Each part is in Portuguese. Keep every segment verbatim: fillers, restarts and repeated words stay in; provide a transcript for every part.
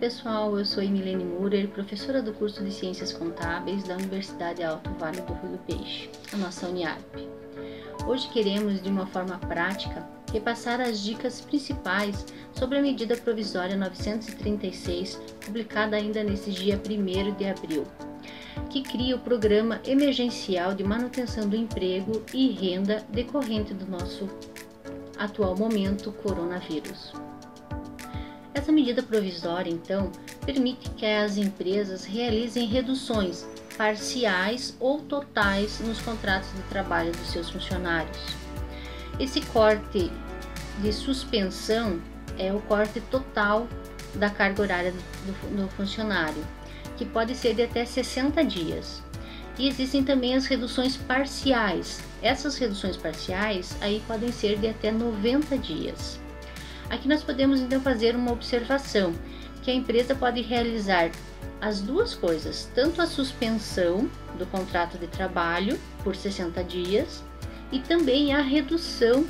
pessoal, eu sou Emilene Murer, professora do curso de Ciências Contábeis da Universidade Alto Vale do Rio do Peixe, a nossa Uniarp. Hoje queremos, de uma forma prática, repassar as dicas principais sobre a medida provisória novecentos e trinta e seis, publicada ainda nesse dia primeiro de abril, que cria o Programa Emergencial de Manutenção do Emprego e Renda decorrente do nosso atual momento coronavírus. Essa medida provisória, então, permite que as empresas realizem reduções parciais ou totais nos contratos de trabalho dos seus funcionários. Esse corte de suspensão é o corte total da carga horária do, do funcionário, que pode ser de até sessenta dias. E existem também as reduções parciais. Essas reduções parciais aí podem ser de até noventa dias. Aqui nós podemos então fazer uma observação, que a empresa pode realizar as duas coisas, tanto a suspensão do contrato de trabalho por sessenta dias e também a redução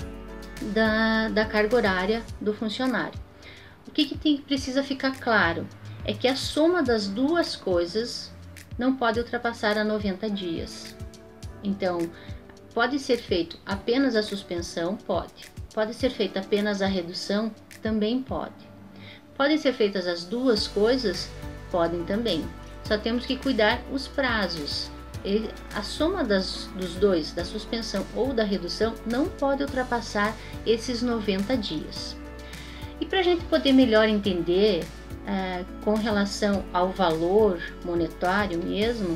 da, da carga horária do funcionário. O que, que tem, precisa ficar claro é que a soma das duas coisas não pode ultrapassar a noventa dias. Então, pode ser feito apenas a suspensão? Pode. Pode ser feita apenas a redução? Também pode. Podem ser feitas as duas coisas? Podem também. Só temos que cuidar os prazos. E a soma das, dos dois, da suspensão ou da redução, não pode ultrapassar esses noventa dias. E para a gente poder melhor entender ah, com relação ao valor monetário mesmo,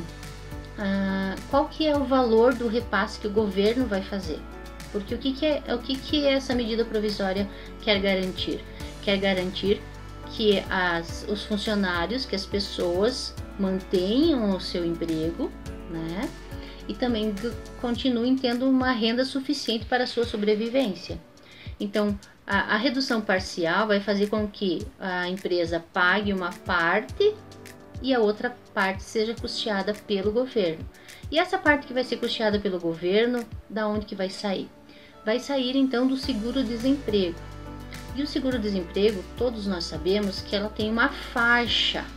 ah, qual que é o valor do repasse que o governo vai fazer? Porque o que, que, é, o que, que essa medida provisória quer garantir? Quer garantir que as, os funcionários, que as pessoas mantenham o seu emprego, né? E também continuem tendo uma renda suficiente para a sua sobrevivência. Então, a, a redução parcial vai fazer com que a empresa pague uma parte e a outra parte seja custeada pelo governo. E essa parte que vai ser custeada pelo governo, da onde que vai sair? Vai sair então do seguro-desemprego. E o seguro-desemprego, todos nós sabemos que ela tem uma faixa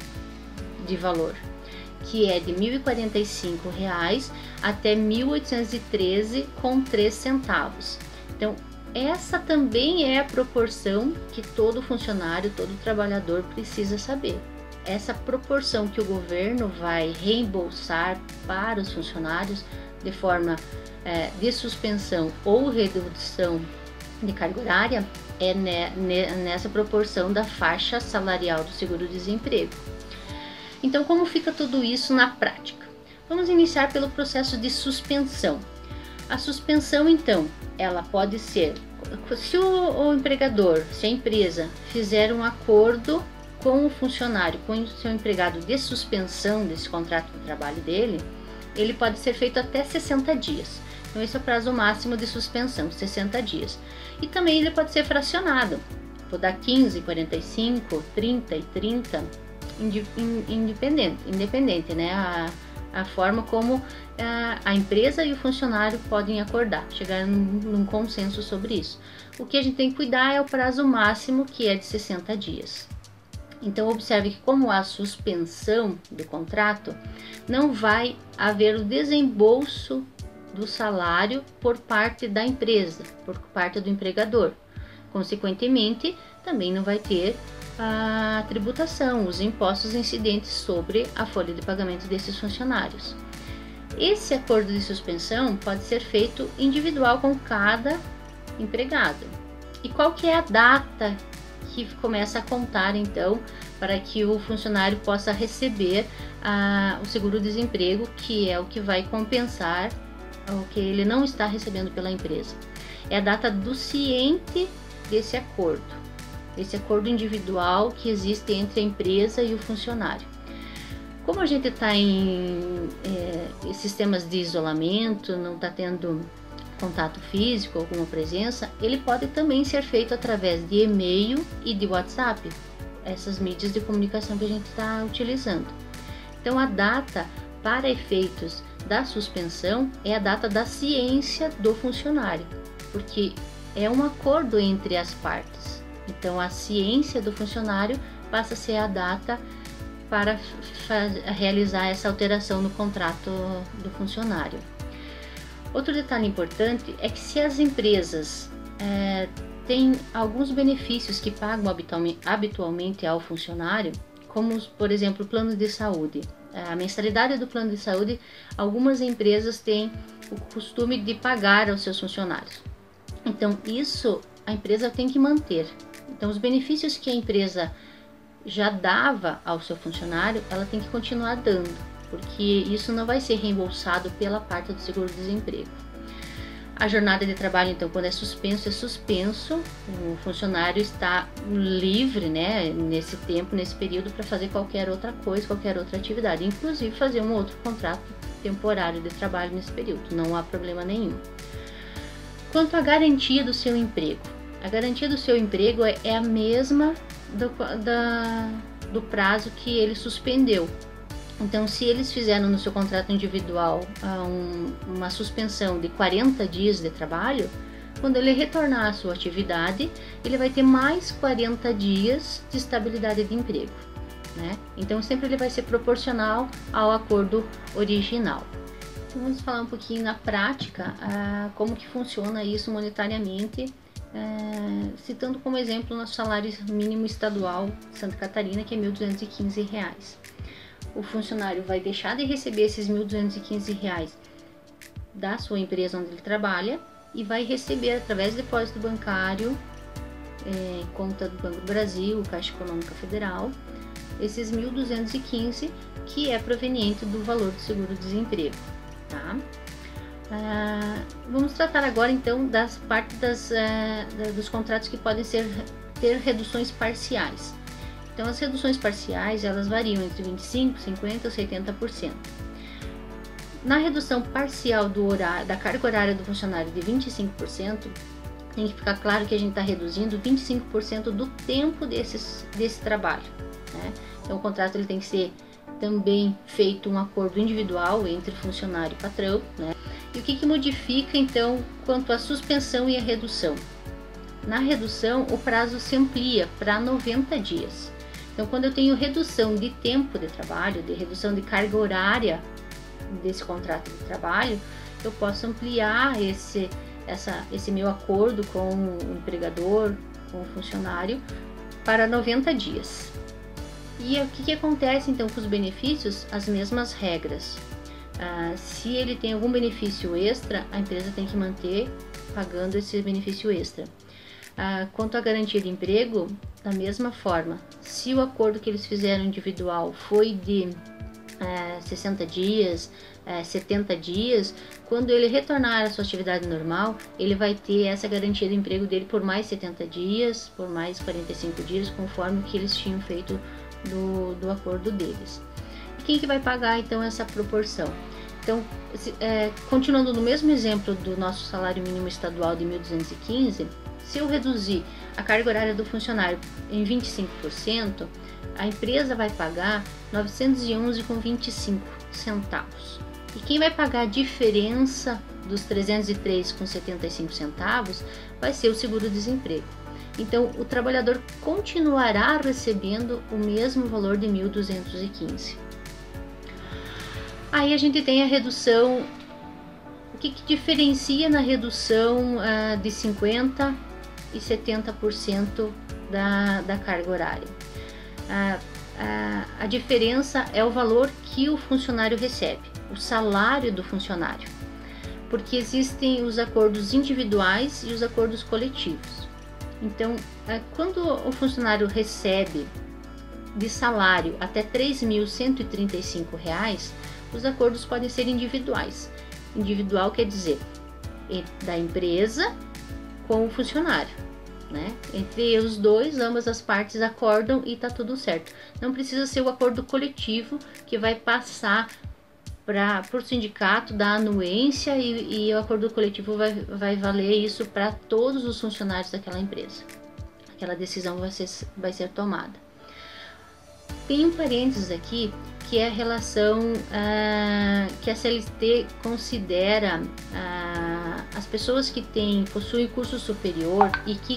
de valor, que é de mil e quarenta e cinco reais até mil oitocentos e treze reais com três centavos. Então, essa também é a proporção que todo funcionário, todo trabalhador precisa saber. Essa proporção que o governo vai reembolsar para os funcionários de forma é, de suspensão ou redução de carga horária é ne, ne, nessa proporção da faixa salarial do seguro-desemprego. Então, como fica tudo isso na prática? Vamos iniciar pelo processo de suspensão. A suspensão, então, ela pode ser, se o, o empregador, se a empresa fizer um acordo com o funcionário, com o seu empregado de suspensão desse contrato de trabalho dele, ele pode ser feito até sessenta dias. Então, esse é o prazo máximo de suspensão, sessenta dias. E também ele pode ser fracionado. Vou dar quinze, quarenta e cinco, trinta e trinta, independente, independente, né? A, a forma como a, a empresa e o funcionário podem acordar, chegar num, num consenso sobre isso. O que a gente tem que cuidar é o prazo máximo, que é de sessenta dias. Então, observe que, como há suspensão do contrato, não vai haver o desembolso do salário por parte da empresa, por parte do empregador. Consequentemente, também não vai ter a tributação, os impostos incidentes sobre a folha de pagamento desses funcionários. Esse acordo de suspensão pode ser feito individual com cada empregado. E qual que é a data que começa a contar, então, para que o funcionário possa receber ah, o seguro-desemprego, que é o que vai compensar o que ele não está recebendo pela empresa? É a data do ciente desse acordo, esse acordo individual que existe entre a empresa e o funcionário. Como a gente está em é, sistemas de isolamento, não está tendo contato físico, alguma presença, ele pode também ser feito através de e-mail e de WhatsApp, essas mídias de comunicação que a gente está utilizando. Então, a data para efeitos da suspensão é a data da ciência do funcionário, porque é um acordo entre as partes. Então, a ciência do funcionário passa a ser a data para realizar essa alteração no contrato do funcionário. Outro detalhe importante é que se as empresas é, têm alguns benefícios que pagam habitualmente ao funcionário, como por exemplo o plano de saúde, a mensalidade do plano de saúde, algumas empresas têm o costume de pagar aos seus funcionários. Então isso a empresa tem que manter. Então os benefícios que a empresa já dava ao seu funcionário, ela tem que continuar dando, porque isso não vai ser reembolsado pela parte do seguro-desemprego. A jornada de trabalho, então, quando é suspenso, é suspenso, o funcionário está livre, né, nesse tempo, nesse período, para fazer qualquer outra coisa, qualquer outra atividade, inclusive fazer um outro contrato temporário de trabalho nesse período, não há problema nenhum. Quanto à garantia do seu emprego, a garantia do seu emprego é, é a mesma Do, da, do prazo que ele suspendeu. Então, se eles fizeram no seu contrato individual um, uma suspensão de quarenta dias de trabalho, quando ele retornar à sua atividade, ele vai ter mais quarenta dias de estabilidade de emprego, né? Então, sempre ele vai ser proporcional ao acordo original. Então, vamos falar um pouquinho na prática ah, como que funciona isso monetariamente. É, citando como exemplo o nosso salário mínimo estadual de Santa Catarina, que é mil duzentos e quinze reais. O funcionário vai deixar de receber esses mil duzentos e quinze reais da sua empresa onde ele trabalha e vai receber através de depósito bancário, é, conta do Banco do Brasil, Caixa Econômica Federal, esses mil duzentos e quinze, que é proveniente do valor do seguro-desemprego, tá? Uh, vamos tratar agora então das partes das, uh, dos contratos que podem ser, ter reduções parciais. Então as reduções parciais elas variam entre vinte e cinco por cento, cinquenta por cento ou setenta por cento. Na redução parcial do horário, da carga horária do funcionário de vinte e cinco por cento, tem que ficar claro que a gente está reduzindo vinte e cinco por cento do tempo desses, desse trabalho, né? Então o contrato ele tem que ser também feito um acordo individual entre funcionário e patrão, né? E o que, que modifica então quanto à suspensão e à redução? Na redução, o prazo se amplia para noventa dias. Então, quando eu tenho redução de tempo de trabalho, de redução de carga horária desse contrato de trabalho, eu posso ampliar esse, essa, esse meu acordo com o empregador, com o funcionário, para noventa dias. E o que, que acontece então com os benefícios? As mesmas regras. Ah, se ele tem algum benefício extra, a empresa tem que manter pagando esse benefício extra. Ah, quanto à garantia de emprego, da mesma forma, se o acordo que eles fizeram individual foi de ah, sessenta dias, ah, setenta dias, quando ele retornar à sua atividade normal, ele vai ter essa garantia de emprego dele por mais setenta dias, por mais quarenta e cinco dias, conforme o que eles tinham feito do, do acordo deles. Quem que vai pagar então essa proporção? Então, é, continuando no mesmo exemplo do nosso salário mínimo estadual de mil duzentos e quinze, se eu reduzir a carga horária do funcionário em vinte e cinco por cento, a empresa vai pagar novecentos e onze reais e vinte e cinco centavos. E quem vai pagar a diferença dos trezentos e três reais e setenta e cinco centavos vai ser o seguro-desemprego. Então, o trabalhador continuará recebendo o mesmo valor de mil duzentos e quinze. Aí a gente tem a redução, o que, que diferencia na redução uh, de cinquenta por cento e setenta por cento da, da carga horária? Uh, uh, a diferença é o valor que o funcionário recebe, o salário do funcionário, porque existem os acordos individuais e os acordos coletivos. Então, uh, quando o funcionário recebe de salário até três mil cento e trinta e cinco reais, os acordos podem ser individuais. Individual quer dizer da empresa com o funcionário, né? Entre os dois, ambas as partes acordam e tá tudo certo. Não precisa ser o acordo coletivo que vai passar para o sindicato da anuência e, e o acordo coletivo vai, vai valer isso para todos os funcionários daquela empresa. Aquela decisão vai ser, vai ser tomada. Tem um parênteses aqui, que é a relação ah, que a C L T considera ah, as pessoas que têm, possuem curso superior e que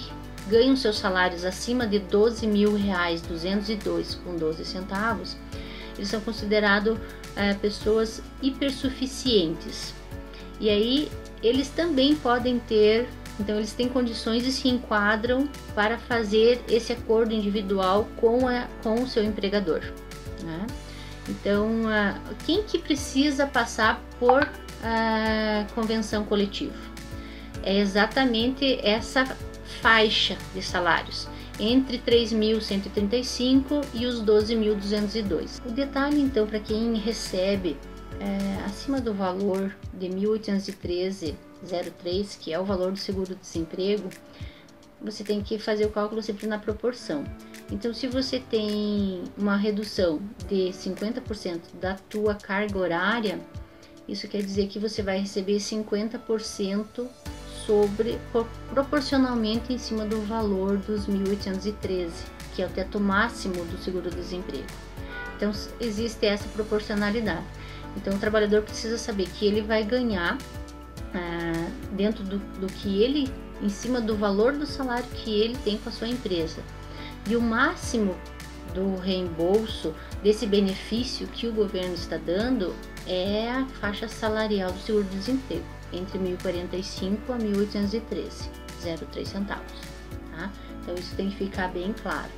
ganham seus salários acima de doze mil reais duzentos e dois com doze centavos, eles são considerados é, pessoas hipersuficientes. E aí eles também podem ter, então eles têm condições e se enquadram para fazer esse acordo individual com, a, com o seu empregador, né? Então, quem que precisa passar por a convenção coletiva? É exatamente essa faixa de salários, entre três mil cento e trinta e cinco e os doze mil duzentos e dois. O detalhe, então, para quem recebe é, acima do valor de mil oitocentos e treze vírgula zero três, que é o valor do seguro-desemprego, você tem que fazer o cálculo sempre na proporção. Então, se você tem uma redução de cinquenta por cento da tua carga horária, isso quer dizer que você vai receber cinquenta por cento sobre, proporcionalmente em cima do valor dos mil oitocentos e treze, que é o teto máximo do seguro-desemprego. Então, existe essa proporcionalidade. Então, o trabalhador precisa saber que ele vai ganhar ah, dentro do, do que ele, em cima do valor do salário que ele tem com a sua empresa. E o máximo do reembolso desse benefício que o governo está dando é a faixa salarial do seguro-desemprego, entre mil e quarenta e cinco a mil oitocentos e treze vírgula zero três centavos, tá? Então isso tem que ficar bem claro.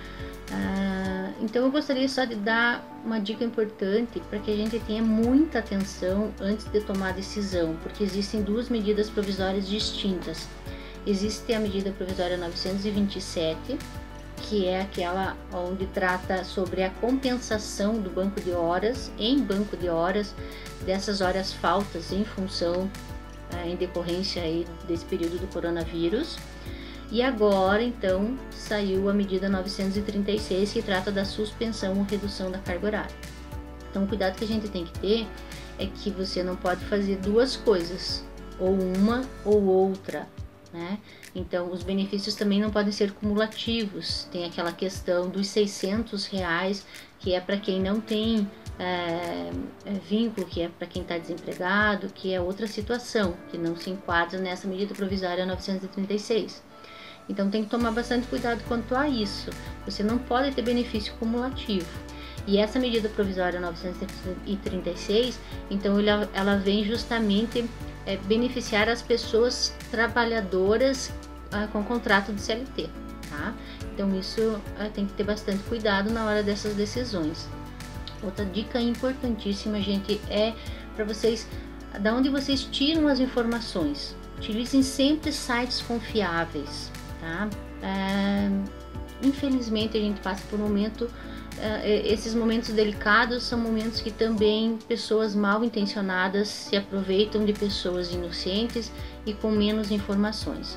Ah, então eu gostaria só de dar uma dica importante para que a gente tenha muita atenção antes de tomar a decisão, porque existem duas medidas provisórias distintas. Existe a medida provisória novecentos e vinte e sete, que é aquela onde trata sobre a compensação do banco de horas, em banco de horas, dessas horas faltas em função, em decorrência aí desse período do coronavírus. E agora, então, saiu a medida novecentos e trinta e seis, que trata da suspensão ou redução da carga horária. Então, o cuidado que a gente tem que ter é que você não pode fazer duas coisas, ou uma ou outra, né? Então, os benefícios também não podem ser cumulativos. Tem aquela questão dos seiscentos reais, que é para quem não tem é, é, vínculo, que é para quem está desempregado, que é outra situação, que não se enquadra nessa medida provisória novecentos e trinta e seis. Então, tem que tomar bastante cuidado quanto a isso. Você não pode ter benefício cumulativo. E essa medida provisória novecentos e trinta e seis, então ela, ela vem justamente é, beneficiar as pessoas trabalhadoras ah, com contrato de C L T, tá? Então isso ah, tem que ter bastante cuidado na hora dessas decisões. Outra dica importantíssima, gente, é para vocês, da onde vocês tiram as informações. Utilizem sempre sites confiáveis, tá? É, infelizmente a gente passa por um momento, uh, esses momentos delicados são momentos que também pessoas mal intencionadas se aproveitam de pessoas inocentes e com menos informações.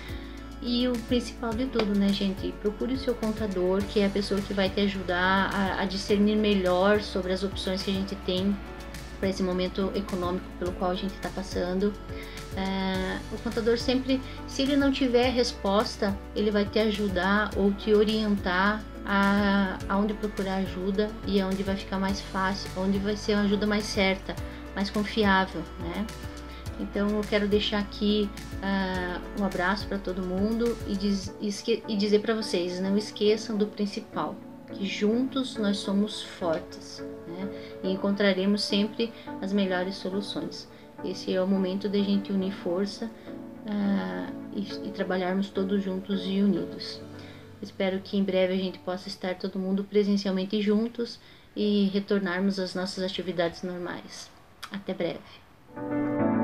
E o principal de tudo, né, gente, procure o seu contador, que é a pessoa que vai te ajudar a, a discernir melhor sobre as opções que a gente tem para esse momento econômico pelo qual a gente está passando. É, o contador sempre, se ele não tiver resposta, ele vai te ajudar ou te orientar a, aonde procurar ajuda e aonde vai ficar mais fácil, onde vai ser uma ajuda mais certa, mais confiável, né? Então eu quero deixar aqui uh, um abraço para todo mundo e, diz, e dizer para vocês, não esqueçam do principal, que juntos nós somos fortes, né? E encontraremos sempre as melhores soluções. Esse é o momento da gente unir força uh, e, e trabalharmos todos juntos e unidos. Espero que em breve a gente possa estar todo mundo presencialmente juntos e retornarmos às nossas atividades normais. Até breve.